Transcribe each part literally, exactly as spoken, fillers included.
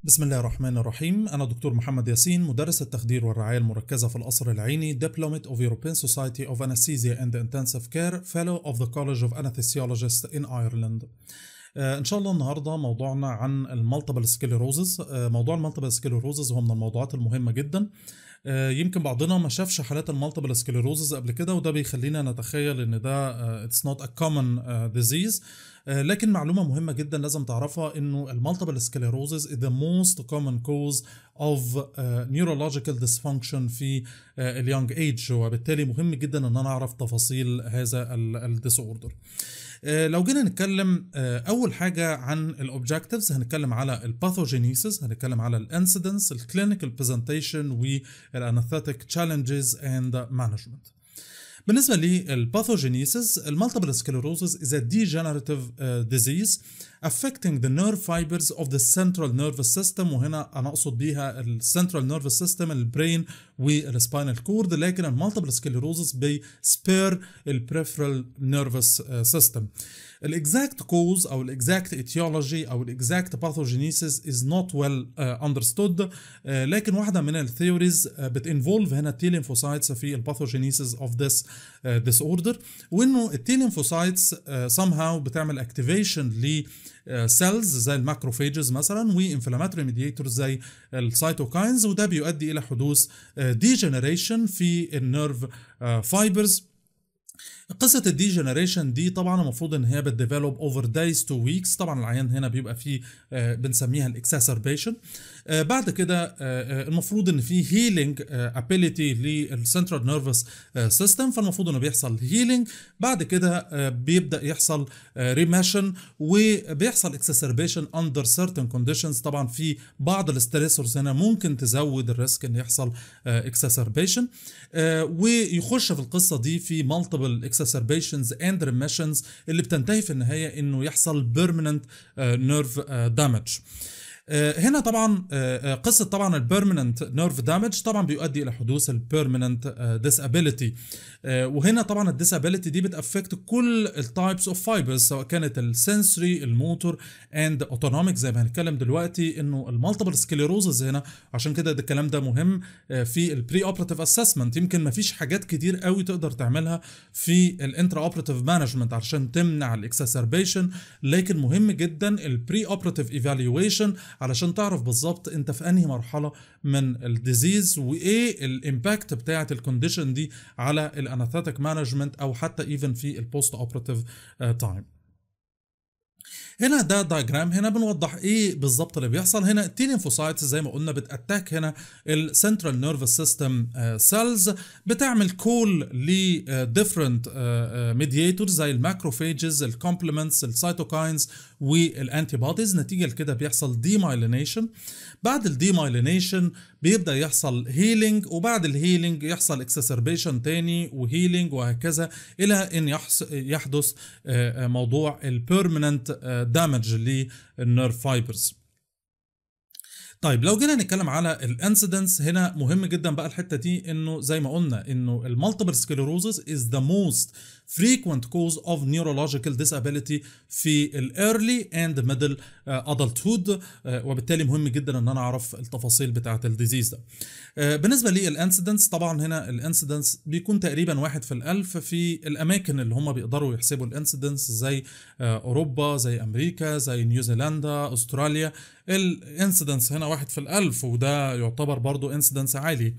بسم الله الرحمن الرحيم. أنا دكتور محمد ياسين، مدرس التخدير والرعاية المركزة في القصر العيني، Diplomate of European Society of Anesthesia and Intensive Care, Fellow of the College of Anesthesiologists in Ireland. آه إن شاء الله النهاردة موضوعنا عن المالتيبل سكليروزز. آه موضوع المالتيبل سكليروزز هو من الموضوعات المهمة جدا. آه يمكن بعضنا ما شافش حالات المالتيبل سكليروزز قبل كده، وده بيخلينا نتخيل ان ده uh, it's not a common uh, disease. آه لكن معلومة مهمة جدا لازم تعرفها انه المالتيبل سكليروزز is the most common cause of uh, neurological dysfunction في اليونج uh, ايج، وبالتالي مهم جدا ان انا اعرف تفاصيل هذا الديس اوردر. آه لو جينا نتكلم آه اول حاجه عن الاوبجكتيفز، هنتكلم على الباثوجينيسيس، هنتكلم على الانسيدنس، الكلينيكال برزنتيشن، والاناثيتك تشالنجز اند مانجمنت. بالنسبه للباثوجينيسيس، المالتيبل سكليروسيس is a degenerative uh, disease affecting the nerve fibers of the central nervous system، وهنا انا اقصد بيها السنترال نيرفس سيستم، البرين والسباينال كورد، لكن المالتيبل سكليروسيس بيسبير البريفرال نيرفس سيستم. الاكزاكت كوز او الاكزاكت ايتيولوجي او الاكزاكت باثوجينيسيس is not well uh, understood، uh, لكن واحده من الثيوريز uh, بتinvolve هنا التي ليمفوسايتس في الباثوجينيسيس of this uh, disorder، وانه التي ليمفوسايتس uh, somehow بتعمل اكتيفيشن ل سيلز زي الماكروفيجز مثلا، وانفلاماتوري ميدياتورز زي السيتوكاينز، وده بيؤدي الى حدوث ديجنريشن في النيرف فايبرز. قصة الديجنريشن دي طبعا المفروض ان هي بتديفلوب اوفر دايز تو ويكس. طبعا العيان هنا بيبقى فيه آه بنسميها الاكساسربيشن. آه بعد كده آه المفروض ان في هيلينج ابيليتي للسنترال نيرفس سيستم، فالمفروض انه بيحصل هيلينج. بعد كده آه بيبدا يحصل ريميشن، وبيحصل اكساسربيشن اندر سيرتن كونديشنز. طبعا في بعض الستريسورز هنا ممكن تزود الريسك ان يحصل اكساسربيشن، ويخش في القصه دي في مالتيبل exacerbations and remissions اللي بتنتهي في النهاية انه يحصل permanent nerve damage. هنا طبعا قصة طبعا البيرمننت نيرف دامج طبعا بيؤدي الى حدوث البيرمننت ديسابيليتي، وهنا طبعا الديسابيليتي دي بتأفكت كل التايبس اوف فايبرز، سواء كانت السنسوري، الموتور، اند اوتونوميك زي ما هنتكلم دلوقتي. انه المالتيبل سكليروزز هنا عشان كده ده الكلام ده مهم في البري اوبراتيف اسسمنت. يمكن ما فيش حاجات كتير قوي تقدر تعملها في الانترا اوبراتيف مانجمنت عشان تمنع الاكساسربيشن، لكن مهم جدا البري اوبراتيف ايفالويشن علشان تعرف بالظبط انت في انهي مرحله من الديزيز، وايه الامباكت بتاعه الكونديشن دي على الاناثيتك مانجمنت او حتى ايفن في البوست اوبراتيف تايم. هنا ده دايجرام، هنا بنوضح ايه بالظبط اللي بيحصل. هنا التي ليمفوسايتس زي ما قلنا بتاتاك هنا السنترال نيرفس سيستم سيلز، بتعمل كول ل ديفرنت ميدياتورز زي الماكروفيجز، الكومبلمنتس، السيتوكاينز، والانتي بوديز. نتيجه لكده بيحصل ديمايلينيشن. بعد الديمايلينيشن بيبدا يحصل هيلينج، وبعد الهيلينج يحصل اكسسربيشن تاني وهيلينج، وهكذا الى ان يحدث موضوع البيرمننت دامج للنيرف فايبرز. طيب لو جينا نتكلم على الانسيدنس، هنا مهم جدا بقى الحته دي، انه زي ما قلنا انه المالتيبل سكليروزز is the most frequent cause of neurological disability في ال early and middle adulthood، وبالتالي مهم جدا ان انا اعرف التفاصيل بتاعه الديزيز ده. بالنسبه للانسيدنس، طبعا هنا الانسيدنس بيكون تقريبا واحد في الالف في الاماكن اللي هم بيقدروا يحسبوا الانسيدنس، زي اوروبا، زي امريكا، زي نيوزيلندا، استراليا. الانسيدنس هنا واحد في الالف، وده يعتبر برضو انسيدنس عالي.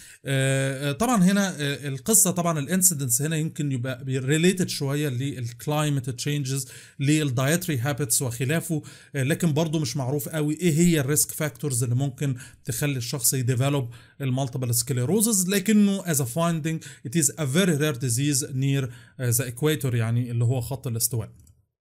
طبعا هنا القصه، طبعا الانسيدنس هنا يمكن يبقى ريليتد شويه للكلايمت تشينجز، للدايتري هابتس وخلافه، لكن برضو مش معروف قوي ايه هي الريسك فاكتورز اللي ممكن تخلي الشخص يديفلوب المالتيبل سكليروزز. لكنه as a finding it is a very rare disease near the equator، يعني اللي هو خط الاستواء.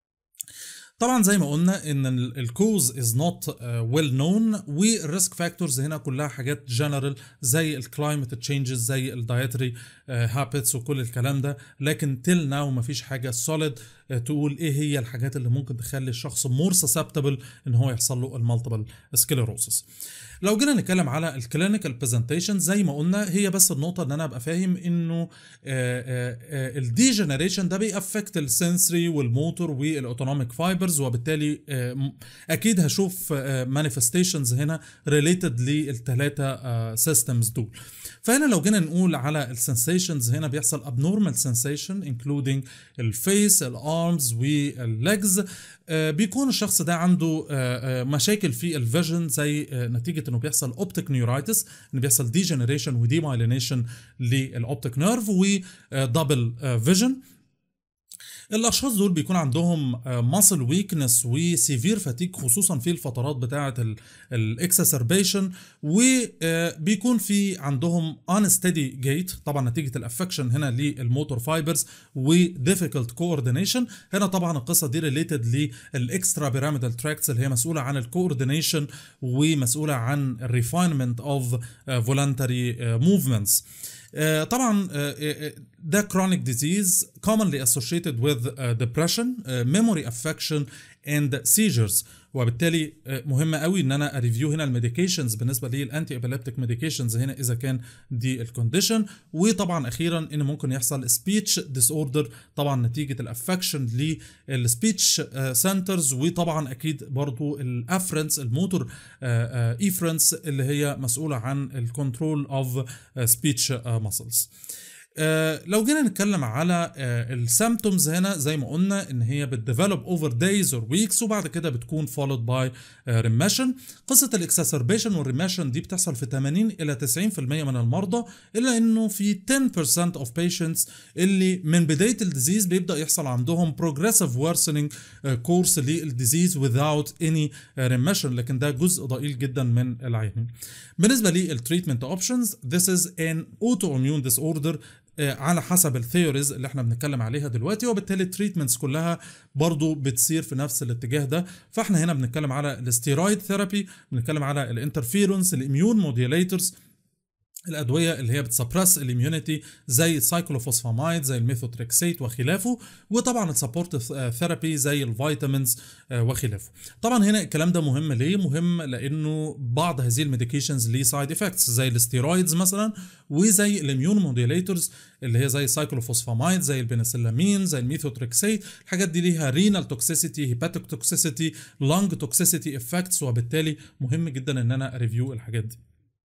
طبعا زي ما قلنا ان الكوز از نوت ويل نون، والريسك فاكتورز هنا كلها حاجات جنرال زي الكلايمت تشينجز، زي الدايتري هابتس وكل الكلام ده، لكن تيل ناو مفيش حاجه سوليد تقول ايه هي الحاجات اللي ممكن تخلي الشخص مور سسبتبل ان هو يحصل له المالتيبل سكليروسس. لو جينا نتكلم على الكلينيكال برزنتيشن زي ما قلنا، هي بس النقطه ان انا ابقى فاهم انه الديجنريشن ده بيأفكت السنسري والموتور والاوتونوميك فايبرز، وبالتالي آه اكيد هشوف مانيفستيشنز آه هنا ريليتد للثلاثه سيستمز دول. فهنا لو جينا نقول على السنسيشنز، هنا بيحصل abnormal sensation including الفيس الارمز والليجز. آه بيكون الشخص ده عنده آه مشاكل في الفيجن، زي آه نتيجه انه بيحصل اوبتيك نيورايتس، انه بيحصل ديجنريشن وديمايلينيشن للاوبتيك نيرف ودبل فيجن. الاشخاص دول بيكون عندهم ماسل ويكنس وسيفير فاتيك، خصوصا في الفترات بتاعه الاكسسربيشن، وبيكون في عندهم انستدي جيت طبعا نتيجه الافكشن هنا للموتور فايبرز وديفيكولت كوردينيشن. هنا طبعا القصه دي ريليتد للاكسترا بيراميدال تراكتس اللي هي مسؤوله عن الكوردينيشن ومسؤوله عن الريفاينمنت اوف فولنتري موفمنتس. Uh, طبعا uh, ده chronic disease commonly associated with uh, depression, uh, memory affection and seizures. وبالتالي مهم قوي ان انا اريفيو هنا الميديكيشنز بالنسبه للانتي ابيليبتيك ميديكيشنز هنا اذا كان دي الكونديشن. وطبعا اخيرا ان ممكن يحصل سبيتش ديس اوردر طبعا نتيجه الافكشن للسبيتش سنترز، وطبعا اكيد برضو الافرنس الموتور ايفرنس اللي هي مسؤوله عن الكنترول اوف سبيتش ماسلز. آه لو جينا نتكلم على آه السيمبتومز هنا زي ما قلنا ان هي بتديفلوب اوفر دايز اور ويكس، وبعد كده بتكون فولود باي ريميشن. قصه الاكسسربيشن والريميشن دي بتحصل في ثمانين الى تسعين بالمية من المرضى، الا انه في عشرة بالمية اوف بيشنتس اللي من بدايه الديزيز بيبدا يحصل عندهم بروجريسيف worsening كورس للديزيز without any remission، لكن ده جزء ضئيل جدا من العيانين. بالنسبه للتريتمنت اوبشنز، this is an autoimmune disorder على حسب الثيوريز اللي احنا بنتكلم عليها دلوقتي، وبالتالي التريتمنتس كلها برضو بتصير في نفس الاتجاه ده. فاحنا هنا بنتكلم على الستيرويد ثيرابي، بنتكلم على الانترفيرونس، الاميون موديوليترز، الادويه اللي هي بتسبرس الاميونيتي زي السايكلوفوسفامايد زي الميثوتريكسيت وخلافه، وطبعا السبورتيف ثيرابي زي الفيتامينز وخلافه. طبعا هنا الكلام ده مهم ليه؟ مهم لانه بعض هذه الميديكيشنز ليه سايد افكتس زي الستيرويدز مثلا، وزي الاميون موديوليترز اللي هي زي السايكلوفوسفامايد زي البنسلامين زي الميثوتريكسيت. الحاجات دي ليها رينال توكسيسيتي، هيباتيك توكسيسيتي، لانج توكسيسيتي افكتس، وبالتالي مهم جدا ان انا ريفيو الحاجات دي.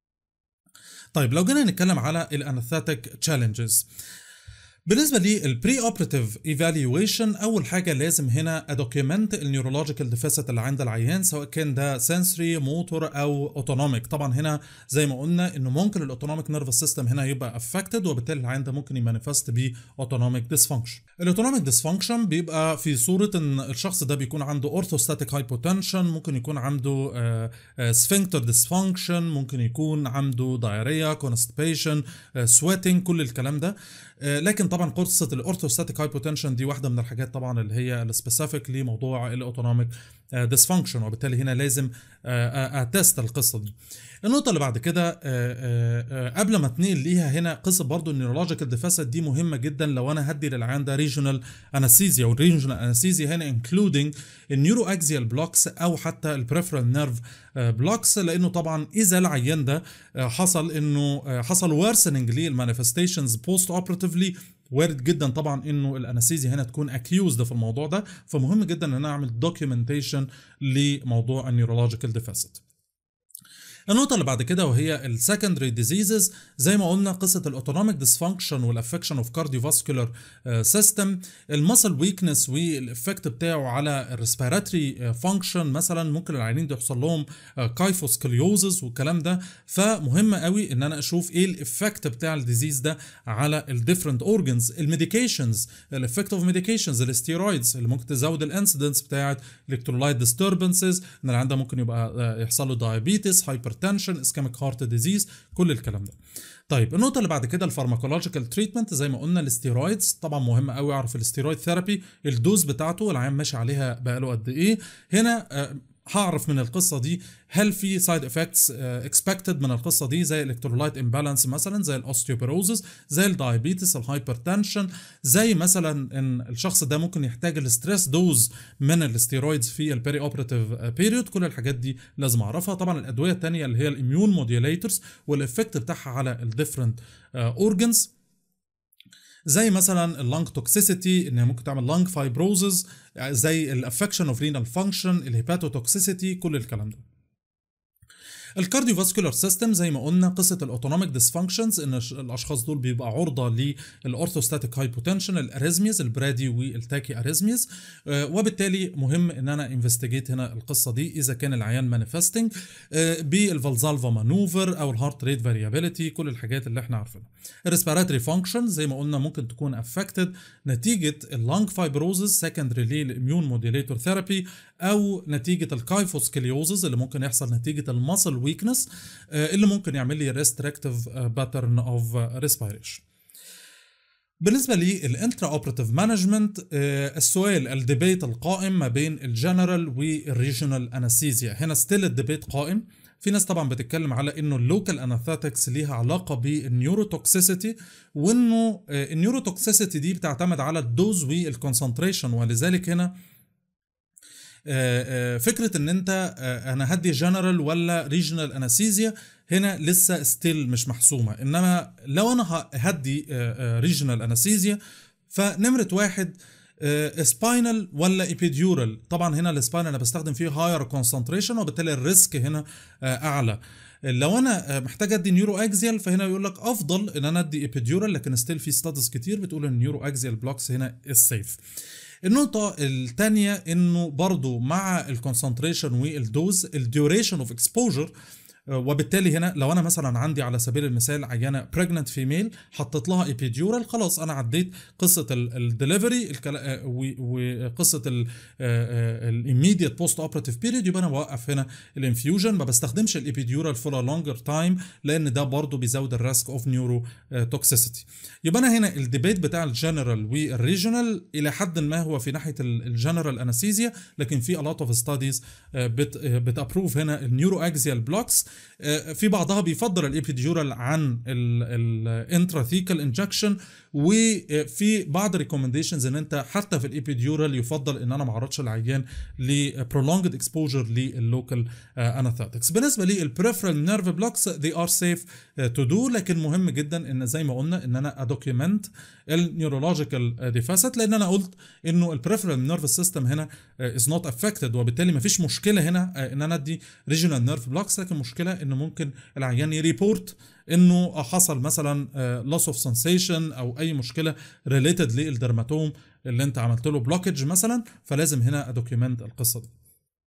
طيب لو جينا نتكلم على الانستاتيك تشالنجز، بالنسبه للبري اوبراتيف ايفالويشن، اول حاجه لازم هنا ادوكيمنت النيورولوجيكال ديفيسيت اللي عند العيان، سواء كان ده سنسوري موتور او اوتونوميك. طبعا هنا زي ما قلنا انه ممكن الاوتونوميك نيرفس سيستم هنا يبقى افكتد، وبالتالي العيان ده ممكن يمانيفست بيه اوتونوميك ديسفانكشن. الاوتونوميك ديسفانكشن بيبقى في صوره ان الشخص ده بيكون عنده اورثوستاتيك هايبوتنشن، ممكن يكون عنده سفنكتر ديسفانكشن، ممكن يكون عنده دايريا، كونستيبيشن، سويتنج، كل الكلام ده. لكن طبعا قصه الاورثوستاتيك هايبوتنشن دي واحده من الحاجات طبعا اللي هي السبيسيفيك لموضوع الاوتونوميك ديسفانكشن، وبالتالي هنا لازم اتست القصه دي. النقطه اللي بعد كده قبل ما اتنقل ليها، هنا قصه برضو النيورولوجيكال ديفيسيت دي مهمه جدا لو انا هدي للعيان ده ريجونال انستيزيا، والريجونال انستيزيا هنا انكلودنج النيورو اكزيال بلوكس او حتى البريفرال نيرف بلوكس، لانه طبعا اذا العيان ده حصل انه حصل وارسننج للمانيفستيشنز بوست اوبراتيفلي، وارد جدا طبعا انه الانستيزيا هنا تكون اكيوزد في الموضوع ده، فمهم جدا ان انا اعمل دوكيومنتيشن لموضوع النيورولوجيكال ديفيسيت. النقطة اللي بعد كده وهي السكندري ديزيزز، زي ما قلنا قصة الاوتونوميك ديسفانكشن والافكشن اوف كارديوفاسكولار سيستم، المسل ويكنس والافكت بتاعه على الريسبيراتوري فانكشن، مثلا ممكن العيانين ده يحصل لهم كايفوسكليوزز والكلام ده. فمهم قوي ان انا اشوف ايه الافكت بتاع الديزيز ده على الديفرنت اورجنز. الميديكيشنز، الافكت اوف ميديكيشنز، الستيرويدز اللي ممكن تزود الانسيدنس بتاعت الكترولايت ديستربنسز، ان العيان ده ممكن يبقى يحصل له دايابيتس، هايبر تنشن، اسكاميك هارت ديزيز، كل الكلام ده. طيب النقطه اللي بعد كده الفارماكولوجيكال تريتمنت، زي ما قلنا الستيرويدز طبعا مهم قوي اعرف الستيرويد ثيرابي الدوز بتاعته العيان ماشي عليها بقاله قد ايه. هنا هعرف من القصه دي هل في سايد افكتس اكسبكتد من القصه دي، زي الالكترولايت امبالانس مثلا، زي الاوستيوبروزس، زي الدايابيتس، الهايبرتنشن، زي مثلا ان الشخص ده ممكن يحتاج الستريس دوز من الاستيرويدز في البيري اوبراتيف بيريود. كل الحاجات دي لازم اعرفها. طبعا الادويه الثانيه اللي هي الاميون موديوليترز والافكت بتاعها على الديفرنت اورجنز، زي مثلا اللنج توكسيسيتي انها ممكن تعمل لنج فايبروزز، زي الافكشن اوف رينال فانكشن، الهيباتوتوكسيسيتي، كل الكلام ده. الكارديوفاسكولار سيستم زي ما قلنا قصه الاوتونوميك ديسفانكشنز، ان الاشخاص دول بيبقى عرضه للاورثوستاتيك هايبوتنشن، الاريزميز، البرادي والتاكي اريزميز، وبالتالي مهم ان انا انفستيجيت هنا القصه دي اذا كان العيان مانيفستنج بالفالزالفا مانوفر او الهارت ريت فاريابيليتي، كل الحاجات اللي احنا عارفينها. الريسبيراتوري فانكشن زي ما قلنا ممكن تكون افكتد نتيجه اللنج فايبروزز سكندري للاميون موديليتور ثيرابي، او نتيجه الكايفوسكليوزز اللي ممكن يحصل نتيجه المسل ويكنس اللي ممكن يعمل لي ريستريكتيف باترن اوف ريسبيريشن. بالنسبه للانترا اوبراتيف مانجمنت، السؤال الديبيت القائم ما بين الجنرال والريجونال انستيزيا، هنا ستيل الديبيت قائم. في ناس طبعا بتتكلم على انه اللوكال اناثيتكس ليها علاقه بالنيوروتوكسيسيتي، وانه النيوروتوكسيسيتي دي بتعتمد على الدوز والكونسنتريشن، ولذلك هنا فكره ان انت انا هدي جنرال ولا ريجنال انستيزيا هنا لسه ستيل مش محسومه. انما لو انا هدي ريجنال انستيزيا فنمره واحد سباينال ولا ايبيديورال. طبعا هنا السباينال انا بستخدم فيه هاير كونسنتريشن وبالتالي الريسك هنا اعلى. لو انا محتاج ادي نيورو اكزيال فهنا بيقول لك افضل ان انا ادي ايبيديورال، لكن ستيل في ستادز كتير بتقول ان النيورو اكزيال بلوكس هنا السيف. النقطة الثانية انه برضو مع الكونسنتريشن والدوز الديوريشن اوف اكسبوجر، وبالتالي هنا لو انا مثلا عندي على سبيل المثال عيانه بريجننت فيميل حطيت لها ايبيديورال، خلاص انا عديت قصه الدليفري وقصه الاميديت بوست اوبراتيف بيريود، يبقى انا بوقف هنا الانفيوجن، ما بستخدمش الايبيديورال فور ا لونجر تايم لان ده برضو بيزود الريسك اوف نيورو توكسيسيتي. يبقى انا هنا الديبيت بتاع الجنرال والريجونال الى حد ما هو في ناحيه الجنرال انستيزيا، لكن في a lot of studies بتابروف هنا النيورو اكزيال بلوكس. في بعضها بيفضل الابيديورال عن الانتراثيكال انجكشن، وفي بعض ريكومنديشنز ان انت حتى في الابيديورال يفضل ان انا ما اعرضش العيان لبرولونجد اكسبوجر لللوكال اناثيتكس. بالنسبه للبريفرال نيرف بلوكس they are safe to do، لكن مهم جدا ان زي ما قلنا ان انا ادوكيومنت النيورولوجيكال ديفاسيت، لان انا قلت انه البريفرال نيرف سيستم هنا از نوت افكتد، وبالتالي ما فيش مشكله هنا ان انا ادي ريجونال نيرف بلوكس، لكن مشكله انه ممكن العيان يريبورت انه حصل مثلا loss of sensation او اي مشكله ريليتد للدرماتوم اللي انت عملت له بلوكج مثلا، فلازم هنا ادوكيومنت القصه دي.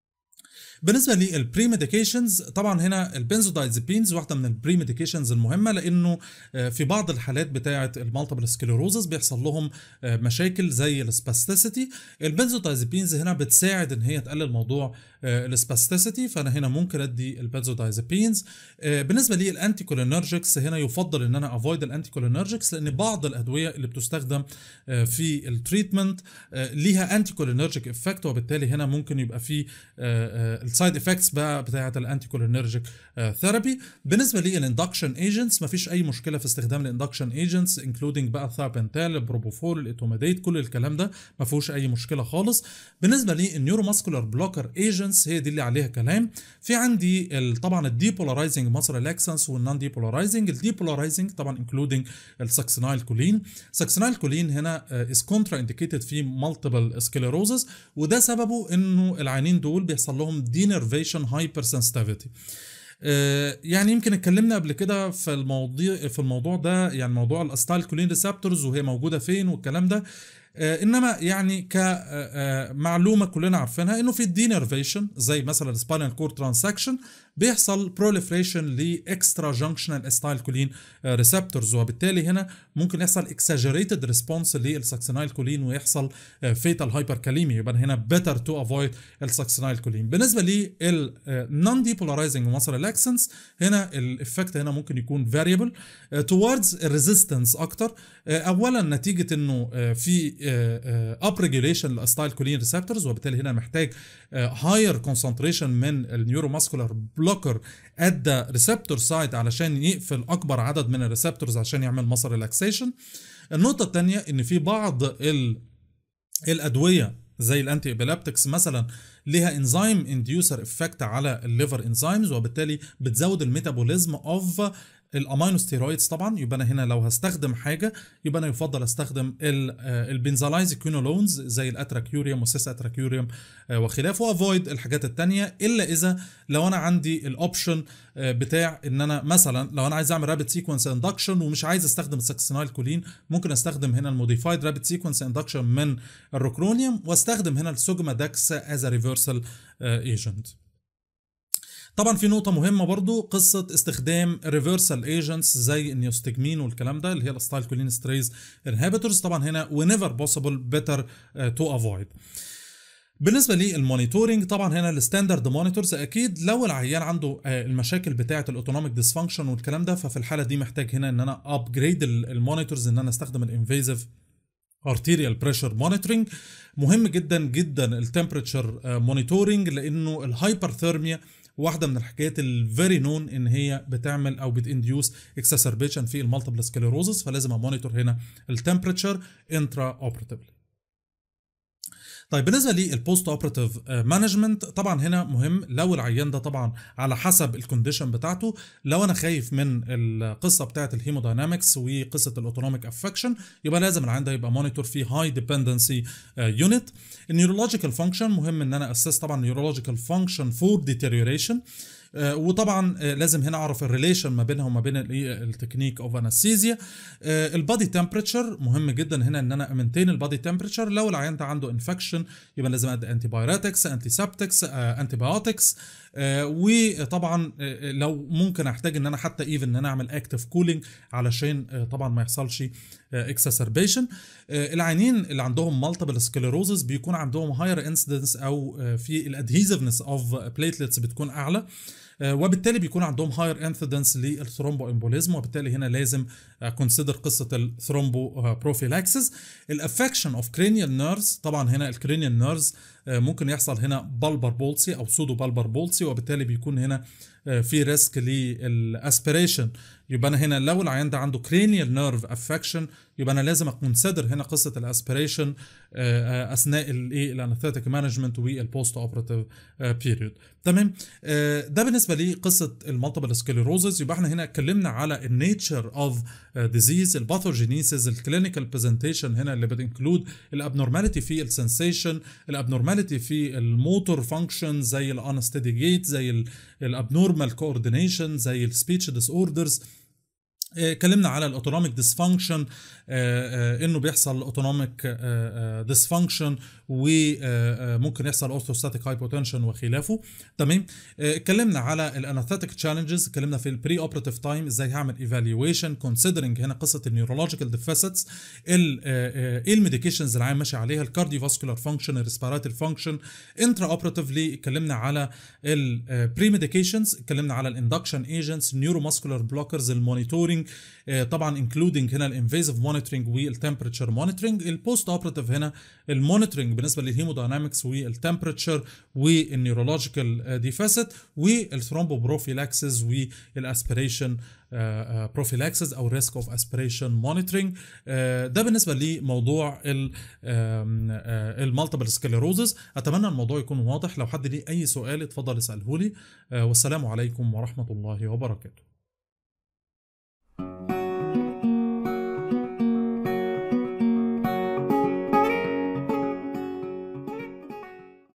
بالنسبه للبري ميديكيشنز طبعا هنا البنزودايزابينز واحده من البري ميديكيشنز المهمه، لانه في بعض الحالات بتاعه المالتيبل سكليروزس بيحصل لهم مشاكل زي السباستيسيتي. البنزودايزابينز هنا بتساعد ان هي تقلل موضوع السباستيسيتي، فانا هنا ممكن ادي البنزودايزابينز. بالنسبه للانتي كولينرجيكس هنا يفضل ان انا افويد الانتي كولينرجيكس، لان بعض الادويه اللي بتستخدم في التريتمنت ليها انتي كولينرجيك افكت، وبالتالي هنا ممكن يبقى في السايد افكتس بقى بتاعه الانتي كولينرجيك ثيرابي. بالنسبه للاندكشن ايجنتس مفيش اي مشكله في استخدام الاندكشن ايجنتس انكلودنج بقى الثابنتال، البروبوفول، الايتوميديت، كل الكلام ده ما فيهوش اي مشكله خالص. بالنسبه للنيوروماسكولار بلوكر ايجنتس هي دي اللي عليها كلام. في عندي طبعا الديبولارايزنج ماسل ريلاكسنس والنون ديبولارايزنج. الديبولارايزنج طبعا انكلودنج الساكسينايل كولين. الساكسينايل كولين هنا از كونترا انديكيتد في مالتيبل سكليروزس، وده سببه انه العيانين دول بيحصل لهم دينرفيشن هايبر سنسيتيفيتي. يعني يمكن اتكلمنا قبل كده في الموضوع في الموضوع ده، يعني موضوع الاستايل كولين ريسبتورز وهي موجوده فين والكلام ده. انما يعني كمعلومه كلنا عارفينها انه في الدينرفيشن زي مثلا السباينال كورد ترانسكشن بيحصل بروليفريشن لاكسترا جانكشنال استايل كولين ريسبتورز، وبالتالي هنا ممكن يحصل اكساجريتد ريسبونس للساكسينايل كولين ويحصل فيتال هايبركاليمي، يبقى هنا بيتر تو افويد الساكسينايل كولين. بالنسبه للنون ديبولارايزنج ماسل ريلاكسنس هنا الافكت هنا ممكن يكون فاريبل توردز الريزيستنس اكتر، اولا نتيجه انه في اب ريجوليشن للاستايل كولين ريسبتورز، وبالتالي هنا محتاج هاير كونسنتريشن من النيوروماسكولار بلوكر ات ذا ريسبتور سايت علشان يقفل اكبر عدد من الريسبتورز عشان يعمل مسار ريلاكسيشن. النقطه الثانيه ان في بعض ال الادويه زي الانتي ابيلابتكس مثلا ليها انزيم انديوسر افكت على الليفر انزيمز، وبالتالي بتزود الميتابوليزم اوف الامينو ستيرويدز طبعا. يبقى انا هنا لو هستخدم حاجه يبقى انا يفضل استخدم البنزالايز كينولونز زي الاتراكيوريوم والسيس اتراكيوريوم وخلافه، وافويد الحاجات الثانيه الا اذا لو انا عندي الاوبشن بتاع ان انا مثلا لو انا عايز اعمل رابيد سيكونس اندكشن ومش عايز استخدم السكسينايل كولين، ممكن استخدم هنا الموديفايد رابيد سيكونس اندكشن من الروكرونيوم، واستخدم هنا السوجما داكس از ريفرسال ايجنت. طبعا في نقطة مهمة برضو قصة استخدام ريفرسال ايجنتس زي النيوستجمين والكلام ده اللي هي الاستايل كولين ستريز انهبيتورز، طبعا هنا whenever possible better to avoid. بالنسبه للمونيتورنج طبعا هنا الستاندرد مونيتورز اكيد لو العيان عنده المشاكل بتاعه الاوتونوميك ديسفانكشن والكلام ده، ففي الحاله دي محتاج هنا ان انا ابجريد المونيتورز، ان انا استخدم الانفيزيف arterial pressure monitoring. مهم جدا جدا التمبريتشر مونيتورنج لانه الهايبرثيرميا واحده من الحاجات الفيري نون ان هي بتعمل او بتانديوس اكسسربيشن في المالتيبل سكليروزس، فلازم امونيتور هنا التمبريتشر انترا اوبراتيفلي. طيب بالنسبه للبوست اوبراتيف مانجمنت طبعا هنا مهم لو العيان ده طبعا على حسب الكونديشن بتاعته، لو انا خايف من القصه بتاعه الهيموداينامكس وقصه الاوتونوميك افكشن يبقى لازم العيان ده يبقى مونيتور في هاي ديبندنسي يونت. النيورولوجيكال فانكشن مهم ان انا اسس طبعا نيورولوجيكال فانكشن فور ديتيريوريشن، وطبعا لازم هنا اعرف الريليشن ما بينها وما بين التكنيك اوف انستيزيا. البادي تمبريتشر مهم جدا هنا ان انا امنتين البادي تمبريتشر. لو العيان ده عنده انفكشن يبقى لازم ادي انتي بايريتكس، انتي سبتكس، انتي بايوتكس، وطبعا لو ممكن احتاج ان انا حتى ايفن ان انا اعمل اكتف كولينج علشان طبعا ما يحصلش اكسسربيشن. العيانين اللي عندهم مالتيبل سكليروزس بيكون عندهم هاير انسيدنس او في الادهيزفنس اوف بليتلتس بتكون اعلى، وبالتالي بيكون عندهم هاير انسيدنس للثرومبو امبوليزم، وبالتالي هنا لازم كونسيدر قصه الثرومبو بروفيلاكسس. الافكشن اوف كرينيال نيرفز طبعا هنا الكرينيال نيرفز ممكن يحصل هنا بالبر بولسي او سودو بالبر بولسي، وبالتالي بيكون هنا في ريسك للاسبيريشن. يبقى انا هنا لو العيان ده عنده كرينيال نيرف افكشن يبقى انا لازم اكونسيدر هنا قصه الاسبيريشن اثناء الايه الانستيك مانجمنت والبوست اوبراتيف بيريود. تمام، ده بالنسبه لقصه المالتيبل سكليروزز. يبقى احنا هنا اتكلمنا على النيتشر اوف ديزيز، الباثوجينيسيس، الكلينيكال برزنتيشن هنا اللي بتنكلود الابنورماليتي في السنسيشن، الابنورماليتي في الموتور فانكشن زي الانستيدي جيت، زي الابنورمال كوردينيشن، زي السبيتش ديس اوردرز. اتكلمنا على الاوتونوميك ديسفانكشن، انه بيحصل اوتونوميك ديسفانكشن وممكن يحصل اورثوستاتيك هايبوتنشن وخلافه. تمام، اتكلمنا على الانستيك تشالنجز، اتكلمنا في البري اوبراتيف تايم ازاي هعمل ايفالويشن كونسيدرنج هنا قصه النيورولوجيكال ديفيسيتس، ايه الميديكيشنز اللي العيان ماشي عليها، الكارديو فاسكولار فانكشن، الريسبيراتوري فانكشن. انترا اوبراتيفلي اتكلمنا على البري ميديكيشنز، اتكلمنا على الاندكشن ايجنتس، نيورو ماسكولار بلوكرز، المونيتورنج طبعا انكلودنج هنا الانفيزيف مونيتورنج والتمبريتشر مونيتورنج. البوست اوبراتيف هنا المونيتورنج بالنسبه للهيموداينامكس والتمبريتشر والنيورولوجيكال ديفيسيت والثرومبوبروفيلاكسز والاسبيريشن بروفيلاكسز او ريسك اوف اسبيريشن مونيتورنج. ده بالنسبه لموضوع المالتيبل سكليروزز. اتمنى الموضوع يكون واضح. لو حد ليه اي سؤال اتفضل اساله لي، والسلام عليكم ورحمه الله وبركاته.